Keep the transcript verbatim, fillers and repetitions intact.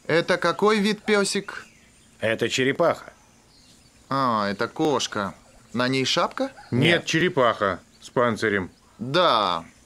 Это какой вид песик? Это черепаха. А, это кошка. На ней шапка? Нет, черепаха с панцирем. Да,